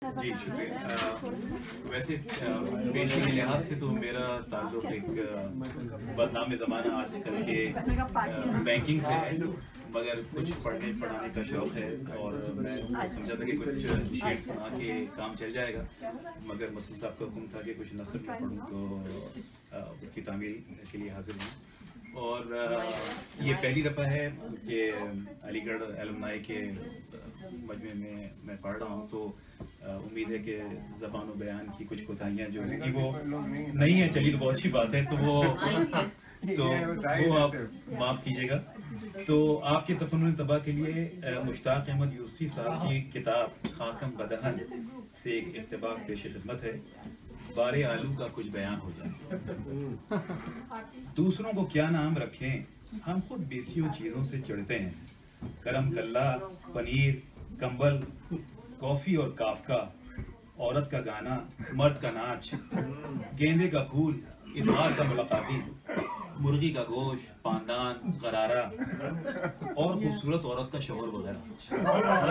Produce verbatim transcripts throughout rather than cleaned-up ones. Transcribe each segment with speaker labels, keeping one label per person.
Speaker 1: جی شکریہ. ویسے پیشے کے لحاظ سے تو میرا تعلق ایک بدنام زمانہ آج کل کے بینکنگ سے ہے, مگر کچھ پڑھنے پڑھانے کا شوق ہے اور میں سمجھا تھا کہ کچھ شعر سنا کے کام چل جائے گا, مگر مسعود صاحب کا حکم تھا کہ کچھ نثر میں پڑھوں تو اس کی تعمیل کے لیے حاضر ہوں. اور یہ پہلی دفعہ ہے کہ علی گڑھ ایلومنائی کے مجمع میں میں پڑھ رہا ہوں, تو امید ہے کہ زبان و بیان کی کچھ کوتاہیاں جو ہیں وہ نہیں ہیں, چلیے تو بہت اچھی بات ہے, تو وہ تو وہ آپ معاف کیجیے گا. تو آپ کے تفنن طبع کے لیے مشتاق احمد یوسفی صاحب کی کتاب خاکم بدہن سے ایک اقتباس پیش خدمت ہے. بارے آلو کا کچھ بیان ہو جائے. دوسروں کو کیا نام رکھیں, ہم خود بیسیوں چیزوں سے چڑھتے ہیں. کرم کلا, پنیر, کمبل, کافی اور کافکا, عورت کا گانا, مرد کا ناچ, گیندے کا پھول, اتوار کا ملاقاتی, مرغی کا گوشت, پاندان, غرارہ اور خوبصورت عورت کا شوہر وغیرہ.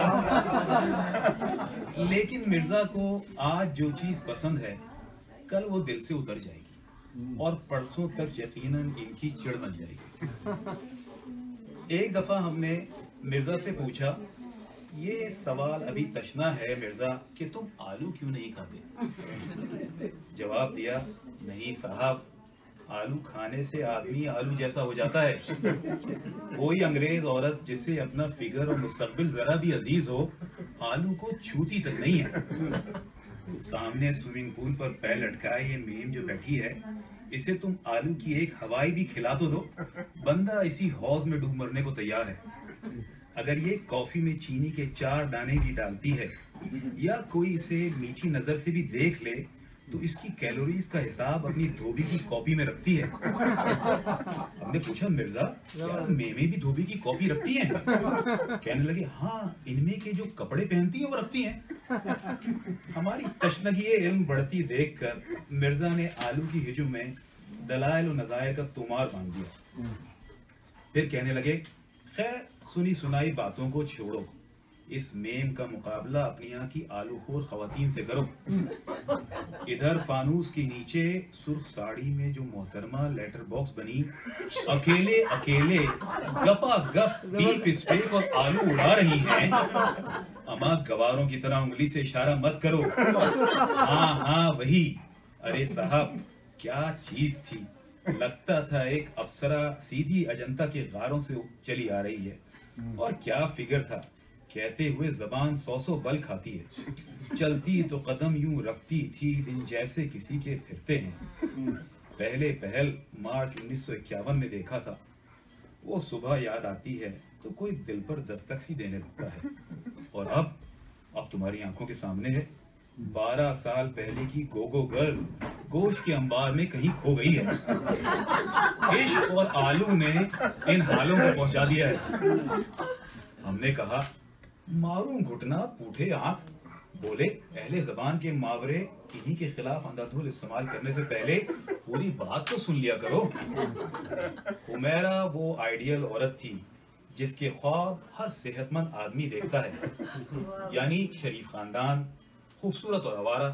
Speaker 1: لیکن مرزا کو آج جو چیز پسند ہے کل وہ دل سے اتر جائے گی اور پرسوں تک یقیناً ان کی چڑ بن جائے گی. ایک دفعہ ہم نے مرزا سے پوچھا, یہ سوال ابھی تشنا ہے مرزا کہ تم آلو کیوں نہیں کھاتے؟ جواب دیا, نہیں صاحب, آلو کھانے سے آدمی آلو جیسا ہو جاتا ہے. کوئی انگریز عورت جسے اپنا فگر اور مستقبل ذرا بھی عزیز ہو آلو کو چھوتی تک نہیں ہے. سامنے سوئمنگ پول پر پیر لٹکائے یہ میم جو بیٹھی ہے, اسے تم آلو کی ایک ہوائی بھی کھلا تو دو, بندہ اسی حوض میں ڈوب مرنے کو تیار ہے. اگر یہ کافی میں چینی کے چار دانے بھی ڈالتی ہے یا کوئی اسے میٹھی نظر سے بھی دیکھ لے تو اس کی کیلوریز کا حساب اپنی دھوبی کی کاپی میں رکھتی ہے. ہم نے پوچھا, مرزا کیا میمیں بھی دھوبی کی کاپی رکھتی ہیں؟ کہنے لگے, ہاں, ان میں کے جو کپڑے پہنتی ہیں وہ رکھتی ہیں. ہماری تشنگی علم بڑھتی دیکھ کر مرزا نے آلو کی ہجوم میں دلائل و نظائر کا تومار باندھ دیا. پھر کہنے لگے, خیر سنی سنائی باتوں کو چھوڑو, اس میم کا مقابلہ اپنی یہاں کی آلو خور خواتین سے کرو. ادھر فانوس کے نیچے سرخ ساڑی میں جو محترمہ لیٹر باکس بنی اکیلے اکیلے گپا گپ بیف اسٹیک اور آلو اڑا رہی ہیں. اما گواروں کی طرح انگلی سے اشارہ مت کرو. ہاں ہاں وہی. ارے صاحب کیا چیز تھی, لگتا تھا ایک افسرہ سیدھی اجنتا کے غاروں سے چلی آ رہی ہے. اور کیا فگر تھا, کہتے ہوئے زبان سو سو بل کھاتی ہے. چلتی تو قدم یوں رکھتی تھی دن جیسے کسی کے پھرتے ہیں. پہلے پہل مارچ انیس سو اکیاون میں دیکھا تھا. وہ صبح یاد آتی ہے تو کوئی دل پر دستک سی دینے لگتا ہے. اور اب اب تمہاری آنکھوں کے سامنے ہے. بارہ سال پہلے کی گوگو گرل گوشت کے انبار میں کہیں کھو گئی ہے. عشق اور آلو نے ان حالوں کو پہنچا دیا ہے. ہم نے کہا, ماروں گھٹنا پوٹھے آنکھ. بولے, اہل زبان کے محاورے انہی کے خلاف اندھا دھند استعمال کرنے سے پہلے پوری بات تو سن لیا کرو. حمیرہ وہ آئیڈیل عورت تھی جس کے خواب ہر صحت مند آدمی دیکھتا ہے, یعنی شریف خاندان, خوبصورت اور آوارہ,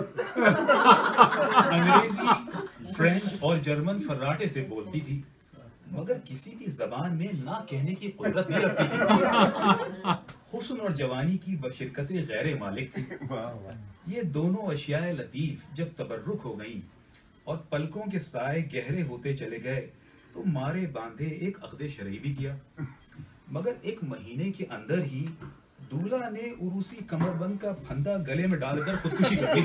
Speaker 1: انگریزی, فرینچ اور جرمن فراٹے سے بولتی تھی, مگر کسی بھی زبان میں نہ کہنے کی قدرت نہیں رکھتی تھی. حسن اور جوانی کی بشرکت غیر مالک تھی. یہ دونوں اشیاء لطیف جب تبرک ہو گئیں اور پلکوں کے سائے گہرے ہوتے چلے گئے تو مارے باندھے ایک عقد شرعی بھی کیا. مگر ایک مہینے کے اندر ہی دولہا نے عروسی کمر بند کا پھندا گلے میں ڈال کر خودکشی کر لی.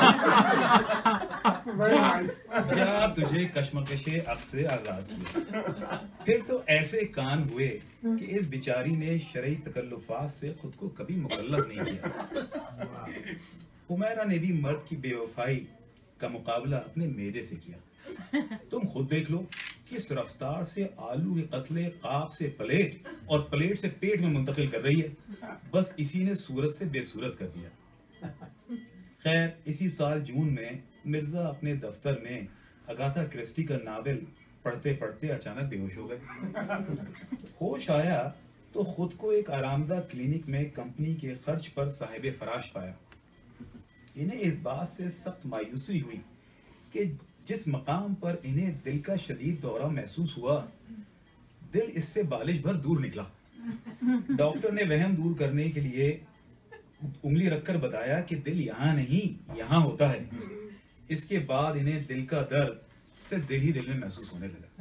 Speaker 1: کیا تجھے کشمکش عقد سے آزاد کیا. پھر تو ایسے کان ہوئے کہ اس بیچاری نے شرعی تکلفات سے خود کو کبھی مکلف نہیں کیا. حمیرہ نے بھی مرد کی بے وفائی کا مقابلہ اپنے معدے سے کیا. تم خود دیکھ لو کس رفتار سے آلو کے قتلے قاب سے پلیٹ اور پلیٹ سے پیٹ میں منتقل کر رہی ہے. بس اسی نے صورت سے بے صورت کر دیا. خیر اسی سال جون میں مرزا اپنے دفتر میں اگاتھا کرسٹی کا ناول پڑھتے پڑھتے اچانک بے ہوش ہو گئے. ہوش آیا تو خود کو ایک آرامدہ کلینک میں کمپنی کے خرچ پر صاحب فراش پایا. انہیں اس بات سے سخت مایوسی ہوئی کہ جس مقام پر انہیں دل کا شدید دورہ محسوس ہوا دل اس سے بالش بھر دور نکلا. ڈاکٹر نے وہم دور کرنے کے لیے انگلی رکھ کر بتایا کہ دل یہاں نہیں یہاں ہوتا ہے. اس کے بعد انہیں دل کا درد صرف دل ہی دل میں محسوس ہونے لگا.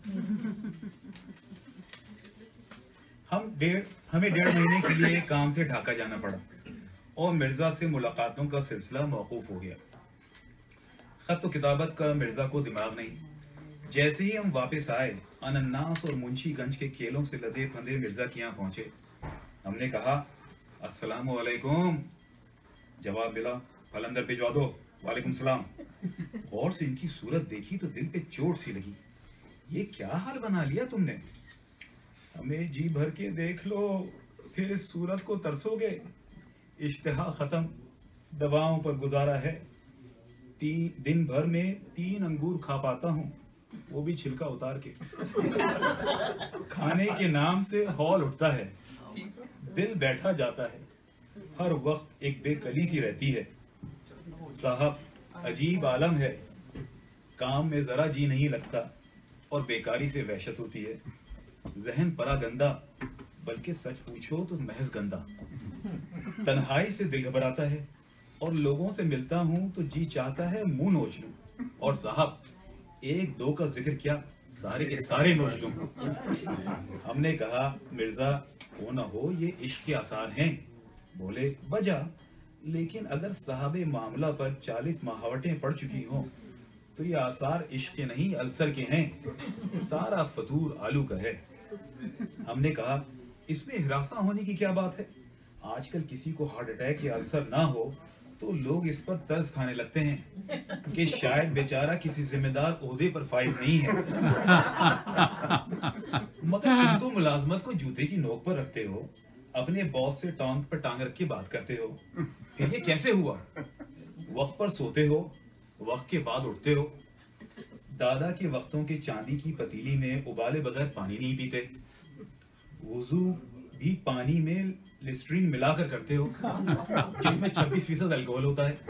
Speaker 1: ہم ڈیڑھ ہمیں ڈیڑھ مہینے کے لیے کام سے ڈھاکہ جانا پڑا اور مرزا سے ملاقاتوں کا سلسلہ موقوف ہو گیا. خط و کتابت کا مرزا کو دماغ نہیں. جیسے ہی ہم واپس آئے انناس اور منشی گنج کے کیلوں سے لدے پھندے مرزا کے یہاں پہنچے. ہم نے کہا السلام علیکم. جواب ملا پھل اندر بھجوا دو. وعلیکم السلام. غور سے ان کی صورت دیکھی تو دل پہ چوٹ سی لگی. یہ کیا حال بنا لیا تم نے؟ ہمیں جی بھر کے دیکھ لو پھر اس صورت کو ترسو گے. اشتہا ختم دواؤں پر گزارا ہے. تین دن بھر میں تین انگور کھا پاتا ہوں وہ بھی چھلکا اتار کے. کھانے کے نام سے ہال اٹھتا ہے دل بیٹھا جاتا ہے. ہر وقت ایک بے کلی سی رہتی ہے. صاحب عجیب عالم ہے. کام میں ذرا جی نہیں لگتا اور بیکاری سے وحشت ہوتی ہے. ذہن پرا گندا بلکہ سچ پوچھو تو محض گندا. تنہائی سے دل گھبراتا ہے اور لوگوں سے ملتا ہوں تو جی چاہتا ہے منہ نوچ لوں. اور صاحب ایک دو کا ذکر کیا سارے کے سارے نوچ لوں. ہم نے کہا مرزا ہو نہ ہو یہ عشق کے آثار ہیں. بولے بجا لیکن اگر صاحب معاملہ پر چالیس مہاوٹیں پڑ چکی ہوں تو یہ آثار عشق کے نہیں السر کے ہیں. سارا فطور آلو کا ہے. ہم نے کہا اس میں ہراساں ہونے کی کیا بات ہے؟ آج کل کسی کو ہارٹ اٹیک یا السر نہ ہو تو لوگ اس پر ترس کھانے لگتے ہیں کہ شاید بیچارہ کسی ذمہ دار عہدے پر فائز نہیں ہے. مگر تم تو ملازمت کو جوتے کی نوک پر رکھتے ہو. اپنے باس سے ٹانگ پر ٹانگ رکھ کے بات کرتے ہو. پھر یہ کیسے ہوا؟ وقت پر سوتے ہو وقت کے بعد اٹھتے ہو. دادا کے وقتوں کے چاندی کی پتیلی میں ابالے بغیر پانی نہیں پیتے. وضو بھی پانی میں لسٹرین ملا کر کرتے ہو جس میں چھبیس فیصد الکوہل ہوتا ہے.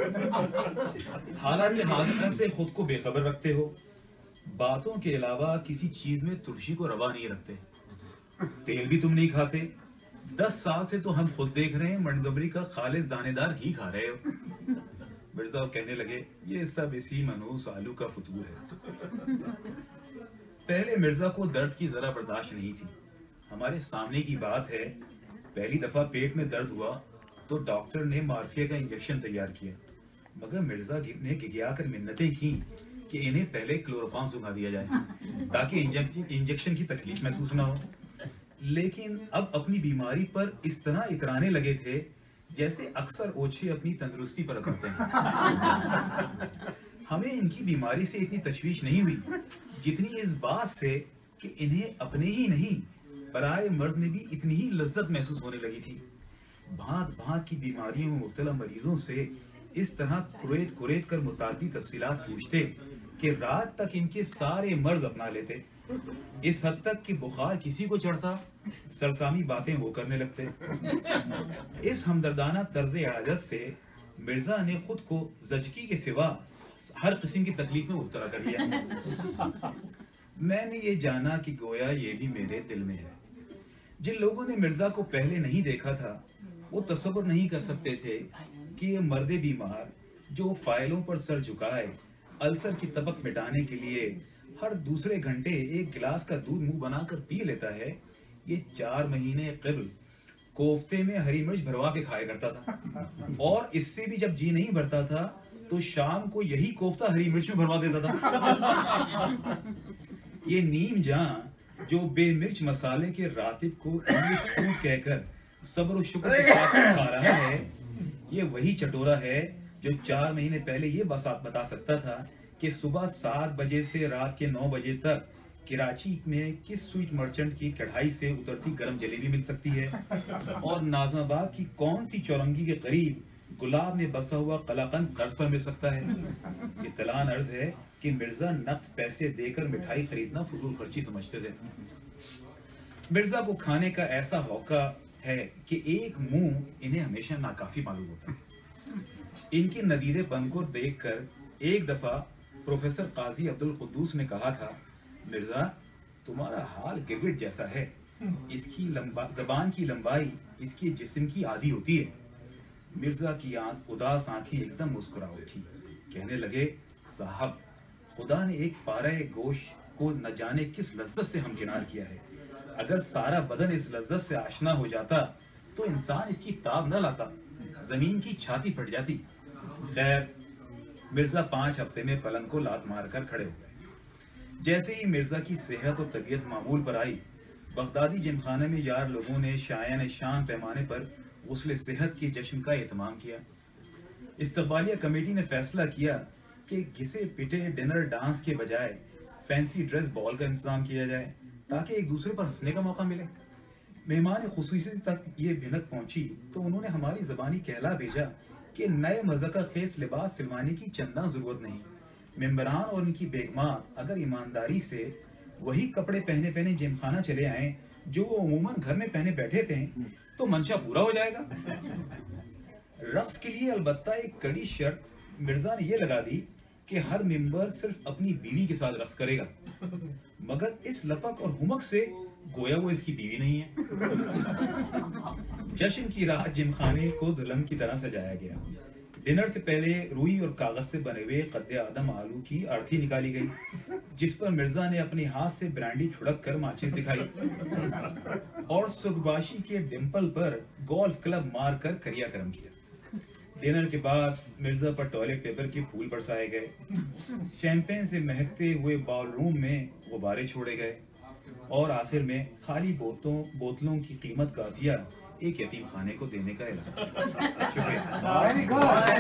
Speaker 1: حالانکہ حاضر سے خود کو بے خبر رکھتے ہو. باتوں کے علاوہ کسی چیز میں ترشی کو روا نہیں رکھتے. تیل بھی تم نہیں کھاتے. دس سال سے تو ہم خود دیکھ رہے ہیں منگمبری کا خالص دانے دار گھی کھا رہے ہو. مرزا کہنے لگے یہ سب اسی منحوس آلو کا فطور ہے. پہلے مرزا کو درد کی ذرا برداشت نہیں تھی. ہمارے سامنے کی بات ہے پہلی دفعہ پیٹ میں درد ہوا تو ڈاکٹر نے مارفیا کا انجیکشن تیار کیا. مگر مرزا نے گگیا کر منتیں کی کہ انہیں پہلے کلوروفارم سنگھا دیا جائے تاکہ انجیکشن کی تکلیف محسوس نہ ہو. لیکن اب اپنی بیماری پر اس طرح اترانے لگے تھے جیسے اکثر اوچھے اپنی تندرستی پر اترتے ہیں. ہمیں ان کی بیماری سے اتنی تشویش نہیں ہوئی جتنی اس بات سے کہ انہیں اپنے ہی نہیں برائے مرض میں بھی اتنی ہی لذت محسوس ہونے لگی تھی. بھانت بھانت کی بیماریوں میں مبتلا مریضوں سے اس طرح کریت کریت کر متعدد تفصیلات پوچھتے کہ رات تک ان کے سارے مرض اپنا لیتے. اس حد تک کہ بخار کسی کو چڑھتا سرسامی باتیں وہ کرنے لگتے. اس ہمدردانہ طرز عادت سے مرزا نے خود کو زچگی کے سوا ہر قسم کی تکلیف میں مبتلا کر لیا. میں نے یہ جانا کہ گویا یہ بھی میرے دل میں ہے. جن لوگوں نے مرزا کو پہلے نہیں دیکھا تھا وہ تصور نہیں کر سکتے تھے کہ یہ مرد بیمار جو فائلوں پر سر جھکائے السر کی تپک مٹانے کے لیے ہر دوسرے گھنٹے ایک گلاس کا دودھ منہ بنا کر پی لیتا ہے یہ چار مہینے قبل کوفتے میں ہری مرچ بھروا کے کھایا کرتا تھا. اور اس سے بھی جب جی نہیں بھرتا تھا تو شام کو یہی کوفتہ ہری مرچ میں بھروا دیتا تھا. یہ نیم جان جو بے مرچ مسالے کے راتب کو انگلش فوڈ کہہ کر صبر و شکر کے ساتھ کھا رہا ہے یہ وہی چٹورا ہے جو چار مہینے پہلے یہ بتا سکتا تھا کہ صبح سات بجے سے رات کے نو بجے تک کراچی میں کس سویٹ مرچنٹ کی کڑھائی سے اترتی گرم جلیبی مل سکتی ہے اور نازم آباد کی کون سی چورنگی کے قریب گلاب میں بسا ہوا قلاقند قرض پر مل سکتا ہے. اطلاع عرض ہے کہ مرزا نقد پیسے دے کر مٹھائی خریدنا فضول خرچی سمجھتے تھے. مرزا کو کھانے کا ایسا ہوکا ہے کہ ایک منہ انہیں ہمیشہ ناکافی معلوم ہوتا ہے. इनके नदीरे पन को देखकर एक दफा प्रोफेसर काजी अब्दुल कुद्दूस ने कहा था, मिर्जा तुम्हारा हाल गिरगिट जैसा है, इसकी लंबा जबान की लंबाई इसके जिस्म की आधी होती है। मिर्जा की आंख उदास आंखें एकदम मुस्कुरा उठी, कहने लगे, साहब खुदा ने एक पारे गोश्त को न जाने किस लज्जत से हमकिनार किया है, अगर सारा बदन इस लज्जत से आशना हो जाता तो इंसान इसकी ताब न लाता, जमीन की छाती फट जाती। खैर मिर्जा पांच हफ्ते में पलंग को लात मारकर खड़े हो गए। जैसे ही मिर्जा की सेहत और तबीयत मामूल पर आई, बगदादी जिमखाने में यार लोगों ने शायान शान पैमाने पर गुस्ले सेहत के जश्न का एहतमाम किया। इस्तकबालिया कमेटी ने फैसला किया कि घिसे पिटे डिनर डांस के बजाय फैंसी ड्रेस बॉल का इंतजाम किया जाए ताकि एक दूसरे पर हंसने का मौका मिले। मेहमान खुसूसी तक ये भिनक पहुंची तो उन्होंने हमारी जबानी कहला भेजा कि नए मज़ाक़ खेस लिबास सिलवाने की चंदा जरूरत नहीं। मेंबरान और उनकी बेगमात अगर ईमानदारी से वही कपड़े पहने पहने जिमखाना चले आए जो वो अमूमन घर में पहने बैठे थे तो मंशा पूरा हो जाएगा। रक्स के लिए अलबत्ता एक कड़ी शर्त मिर्जा ने ये लगा दी कि हर मेंबर सिर्फ अपनी बीवी के साथ रक्स करेगा, मगर इस लपक और हुमक से गोया वो इसकी बीवी नहीं है। जश्न की रात जिमखाने को दुल्हन की तरह सजाया गया। डिनर से पहले रुई और कागज से बने हुए कद्दे आदम आलू की अर्थी निकाली गई, जिस पर मिर्जा ने अपने हाथ से ब्रांडी छुड़क कर माचिस दिखाई और सुगबाशी के डिंपल पर गोल्फ क्लब मार कर करिया करम किया। डिनर के बाद मिर्जा पर टॉयलेट पेपर के फूल बरसाए गए, शैंपेन से महकते हुए बॉलरूम में गुब्बारे छोड़े गए और आखिर में खाली बोतलों बोतलों की कीमत का दिया एक यतीम खाने को देने का ऐलान। शुक्रिया।